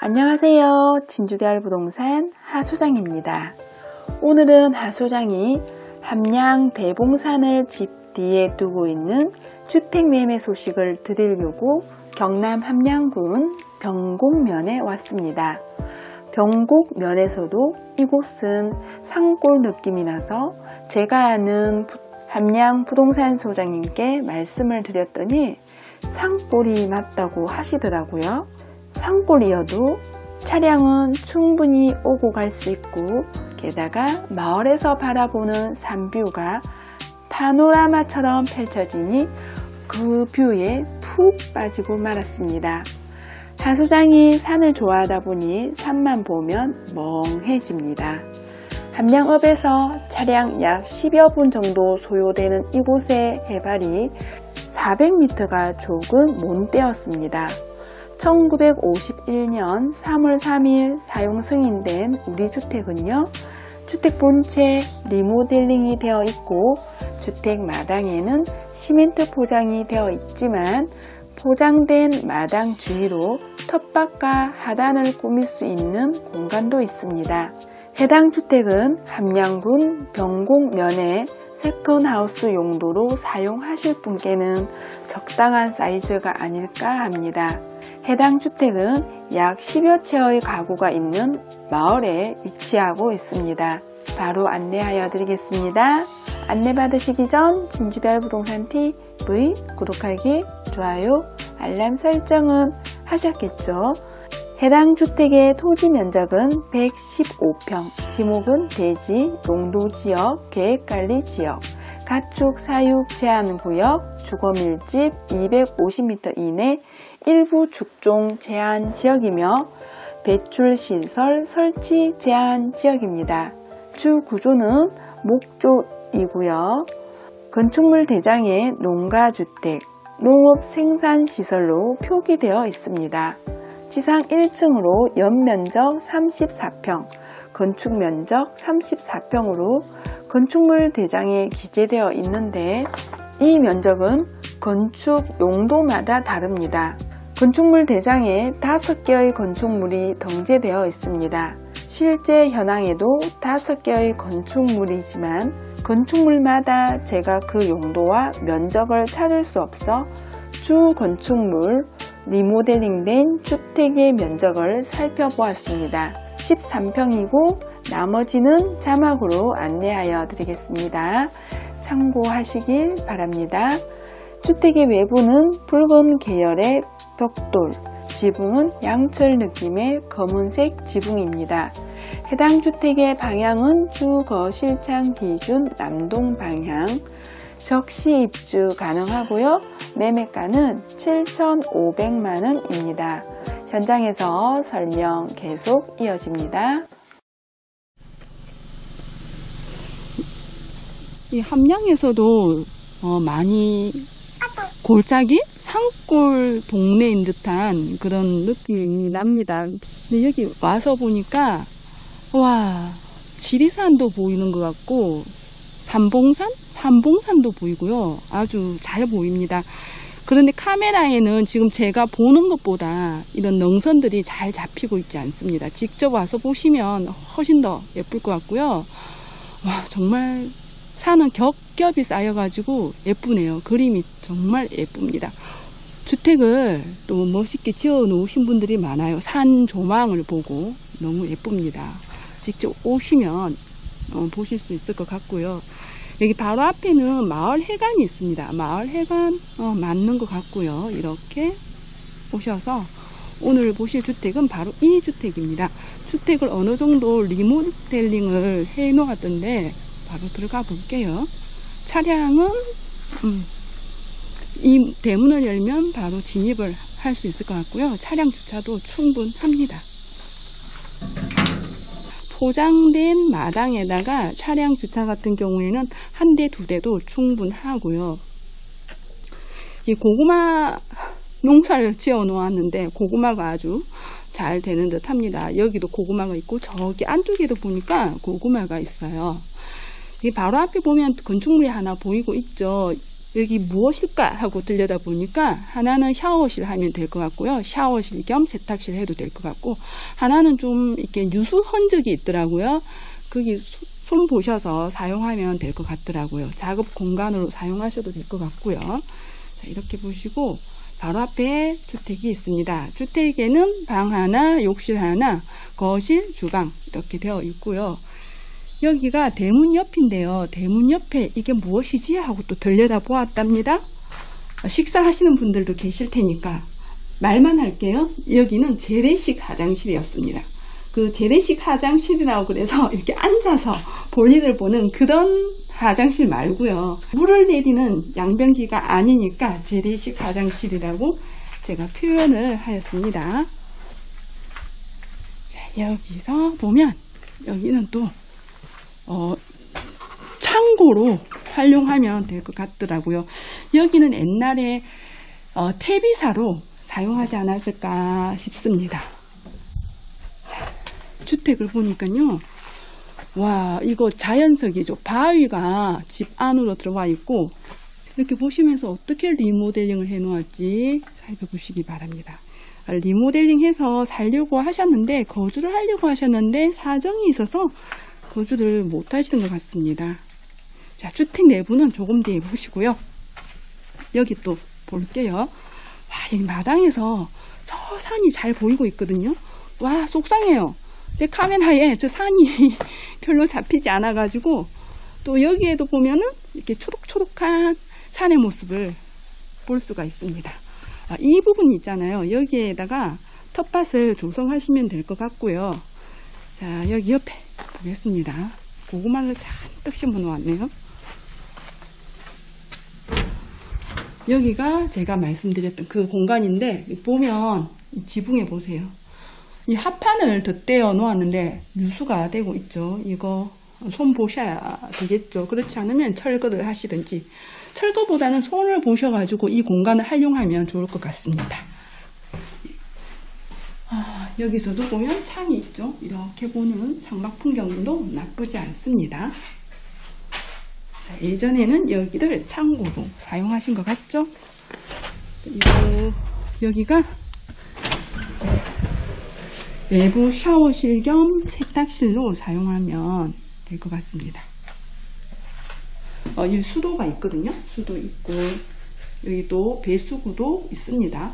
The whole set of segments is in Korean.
안녕하세요. 진주별 부동산 하소장입니다. 오늘은 하소장이 함양 대봉산을 집 뒤에 두고 있는 주택 매매 소식을 드리려고 경남 함양군 병곡면에 왔습니다. 병곡면에서도 이곳은 산골 느낌이 나서 제가 아는 함양 부동산 소장님께 말씀을 드렸더니 산골이 맞다고 하시더라고요. 산골이어도 차량은 충분히 오고 갈 수 있고 게다가 마을에서 바라보는 산뷰가 파노라마처럼 펼쳐지니 그 뷰에 푹 빠지고 말았습니다. 하소장이 산을 좋아하다 보니 산만 보면 멍해집니다. 함양읍에서 차량 약 10여 분 정도 소요되는 이곳의 해발이 400m가 조금 못되었습니다. 1951년 3월 3일 사용 승인된 우리 주택은요, 주택 본체 리모델링이 되어 있고 주택 마당에는 시멘트 포장이 되어 있지만 포장된 마당 주위로 텃밭과 하단을 꾸밀 수 있는 공간도 있습니다. 해당 주택은 함양군 병곡면에 세컨하우스 용도로 사용하실 분께는 적당한 사이즈가 아닐까 합니다. 해당 주택은 약 10여 채의 가구가 있는 마을에 위치하고 있습니다. 바로 안내하여 드리겠습니다. 안내받으시기 전 진주별 부동산 TV 구독하기, 좋아요, 알람 설정은 하셨겠죠? 해당 주택의 토지 면적은 115평, 지목은 대지, 용도지역, 계획관리지역, 가축 사육 제한구역, 주거밀집 250m 이내 일부 축종 제한 지역이며 배출시설 설치 제한 지역입니다. 주 구조는 목조이고요. 건축물 대장에 농가주택, 농업생산시설로 표기되어 있습니다. 지상 1층으로 연면적 34평, 건축면적 34평으로 건축물 대장에 기재되어 있는데 이 면적은 건축 용도마다 다릅니다. 건축물 대장에 5개의 건축물이 등재되어 있습니다. 실제 현황에도 5개의 건축물이지만 건축물마다 제가 그 용도와 면적을 찾을 수 없어 주 건축물 리모델링된 주택의 면적을 살펴보았습니다. 13평이고 나머지는 자막으로 안내하여 드리겠습니다. 참고하시길 바랍니다. 주택의 외부는 붉은 계열의 벽돌, 지붕은 양철 느낌의 검은색 지붕입니다. 해당 주택의 방향은 주 거실창 기준 남동 방향, 적시 입주 가능하고요. 매매가는 7,500만원입니다. 현장에서 설명 계속 이어집니다. 이 함양에서도 많이 골짜기? 산골 동네인 듯한 그런 느낌이 납니다. 근데 여기 와서 보니까 와, 지리산도 보이는 것 같고 삼봉산도 보이고요. 아주 잘 보입니다. 그런데 카메라에는 지금 제가 보는 것보다 이런 능선들이 잘 잡히고 있지 않습니다. 직접 와서 보시면 훨씬 더 예쁠 것 같고요. 와, 정말 산은 겹겹이 쌓여가지고 예쁘네요. 그림이 정말 예쁩니다. 주택을 또 멋있게 지어 놓으신 분들이 많아요. 산 조망을 보고 너무 예쁩니다. 직접 오시면 보실 수 있을 것 같고요. 여기 바로 앞에는 마을 해관이 있습니다. 마을 해관 맞는 것 같고요. 이렇게 오셔서 오늘 보실 주택은 바로 이 주택입니다. 주택을 어느 정도 리모델링을 해 놓았던데 바로 들어가 볼게요. 차량은 이 대문을 열면 바로 진입을 할 수 있을 것 같고요. 차량 주차도 충분합니다. 포장된 마당에다가 차량 주차 같은 경우에는 한 대, 두 대도 충분하고요. 이 고구마 농사를 지어 놓았는데 고구마가 아주 잘 되는 듯 합니다. 여기도 고구마가 있고 저기 안쪽에도 보니까 고구마가 있어요. 이 바로 앞에 보면 건축물이 하나 보이고 있죠. 여기 무엇일까 하고 들여다보니까 하나는 샤워실 하면 될 것 같고요. 샤워실 겸 세탁실 해도 될 것 같고, 하나는 좀 이렇게 유수 흔적이 있더라고요. 거기 손 보셔서 사용하면 될 것 같더라고요. 작업 공간으로 사용하셔도 될 것 같고요. 자, 이렇게 보시고 바로 앞에 주택이 있습니다. 주택에는 방 하나, 욕실 하나, 거실, 주방 이렇게 되어 있고요. 여기가 대문 옆인데요. 대문 옆에 이게 무엇이지? 하고 또 들여다 보았답니다. 식사하시는 분들도 계실 테니까 말만 할게요. 여기는 재래식 화장실이었습니다. 그 재래식 화장실이라고 그래서 이렇게 앉아서 볼일을 보는 그런 화장실 말고요. 물을 내리는 양변기가 아니니까 재래식 화장실이라고 제가 표현을 하였습니다. 자, 여기서 보면 여기는 또 창고로 활용하면 될 것 같더라고요. 여기는 옛날에 퇴비사로 사용하지 않았을까 싶습니다. 자, 주택을 보니까요. 와, 이거 자연석이죠. 바위가 집 안으로 들어와 있고, 이렇게 보시면서 어떻게 리모델링을 해 놓았지 살펴보시기 바랍니다. 리모델링 해서 살려고 하셨는데, 거주를 하려고 하셨는데 사정이 있어서 거주를 못 하시는 것 같습니다. 자, 주택 내부는 조금 뒤에 보시고요. 여기 또 볼게요. 와, 여기 마당에서 저 산이 잘 보이고 있거든요. 와, 속상해요. 제 카메라에 저 산이 별로 잡히지 않아 가지고, 또 여기에도 보면은 이렇게 초록초록한 산의 모습을 볼 수가 있습니다. 이 부분 있잖아요. 여기에다가 텃밭을 조성하시면 될 것 같고요. 자, 여기 옆에 보겠습니다. 고구마를 잔뜩 심어 놓았네요. 여기가 제가 말씀드렸던 그 공간인데, 보면 이 지붕에 보세요. 이 합판을 덧대어 놓았는데 누수가 되고 있죠. 이거 손 보셔야 되겠죠. 그렇지 않으면 철거를 하시든지, 철거보다는 손을 보셔가지고 이 공간을 활용하면 좋을 것 같습니다. 여기서도 보면 창이 있죠. 이렇게 보는 창밖 풍경도 나쁘지 않습니다. 자, 예전에는 여기를 창고로 사용하신 것 같죠. 그리고 여기가 이제 외부 샤워실 겸 세탁실로 사용하면 될 것 같습니다. 여기 수도가 있거든요. 수도 있고, 여기 또 배수구도 있습니다.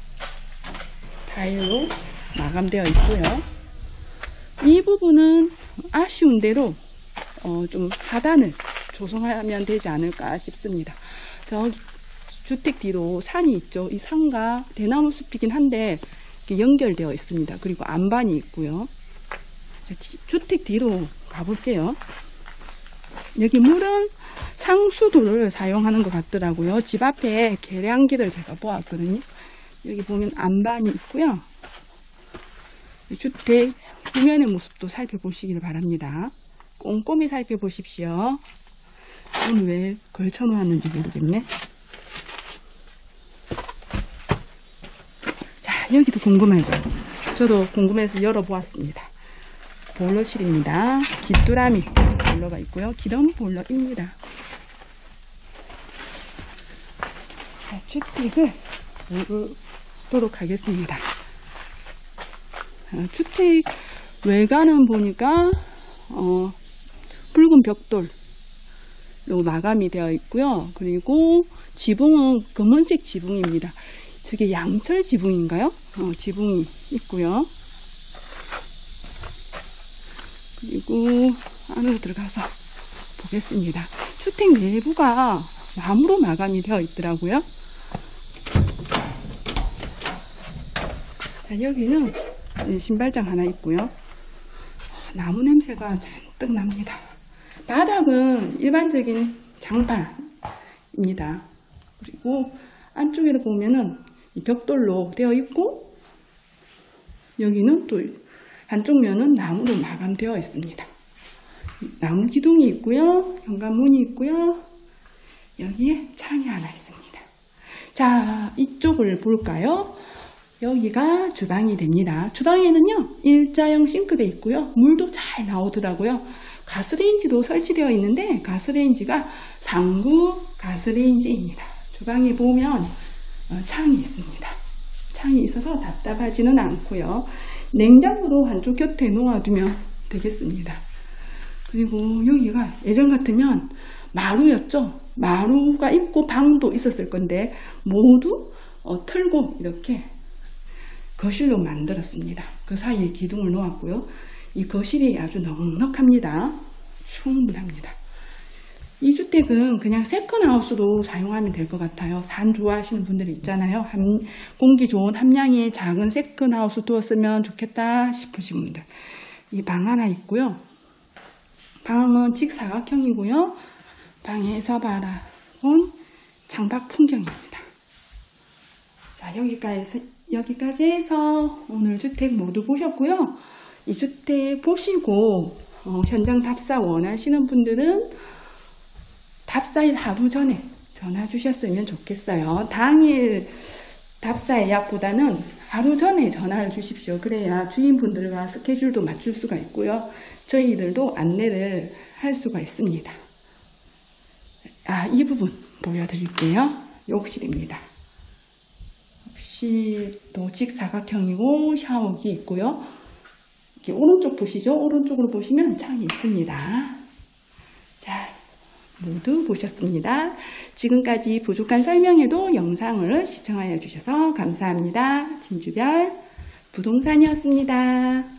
타일로 마감되어 있고요. 이 부분은 아쉬운 대로 좀 하단을 조성하면 되지 않을까 싶습니다. 저기 주택 뒤로 산이 있죠. 이 산과 대나무 숲이긴 한데 연결되어 있습니다. 그리고 안반이 있고요. 주택 뒤로 가볼게요. 여기 물은 상수도를 사용하는 것 같더라고요. 집 앞에 계량기를 제가 보았거든요. 여기 보면 안반이 있고요. 주택 후면의 모습도 살펴보시길 바랍니다. 꼼꼼히 살펴보십시오. 오늘 왜 걸쳐놓았는지 모르겠네. 자, 여기도 궁금하죠? 저도 궁금해서 열어보았습니다. 보일러실입니다. 귀뚜라미 보일러가 있고요. 기름 보일러입니다. 자, 주택을 보도록 하겠습니다. 주택 외관은 보니까 붉은 벽돌로 마감이 되어 있고요. 그리고 지붕은 검은색 지붕입니다. 저게 양철 지붕인가요? 지붕이 있고요. 그리고 안으로 들어가서 보겠습니다. 주택 내부가 나무로 마감이 되어 있더라고요. 자, 여기는 신발장 하나 있고요. 나무 냄새가 잔뜩 납니다. 바닥은 일반적인 장판입니다. 그리고 안쪽에도 보면은 벽돌로 되어 있고, 여기는 또 한쪽 면은 나무로 마감되어 있습니다. 나무 기둥이 있고요. 현관문이 있고요. 여기에 창이 하나 있습니다. 자, 이쪽을 볼까요? 여기가 주방이 됩니다. 주방에는요, 일자형 싱크대 있고요. 물도 잘 나오더라고요. 가스레인지도 설치되어 있는데 가스레인지가 상구 가스레인지입니다. 주방에 보면 창이 있습니다. 창이 있어서 답답하지는 않고요. 냉장고도 한쪽 곁에 놓아두면 되겠습니다. 그리고 여기가 예전 같으면 마루였죠. 마루가 있고 방도 있었을 건데 모두 틀고 이렇게 거실로 만들었습니다. 그 사이에 기둥을 놓았고요. 이 거실이 아주 넉넉합니다. 충분합니다. 이 주택은 그냥 세컨하우스로 사용하면 될 것 같아요. 산 좋아하시는 분들이 있잖아요. 공기 좋은 함량이 작은 세컨하우스 두었으면 좋겠다 싶으신 분들. 이 방 하나 있고요. 방은 직사각형이고요. 방에서 바라본 창밖 풍경입니다. 자, 여기까지 해서 오늘 주택 모두 보셨고요. 이 주택 보시고 현장 답사 원하시는 분들은 답사일 하루 전에 전화 주셨으면 좋겠어요. 당일 답사 예약보다는 하루 전에 전화를 주십시오. 그래야 주인분들과 스케줄도 맞출 수가 있고요. 저희들도 안내를 할 수가 있습니다. 이 부분 보여드릴게요. 욕실입니다. 욕실도 직사각형이고 샤워기 있고요. 이렇게 오른쪽 보시죠? 오른쪽으로 보시면 창이 있습니다. 자, 모두 보셨습니다. 지금까지 부족한 설명에도 영상을 시청하여 주셔서 감사합니다. 진주별 부동산이었습니다.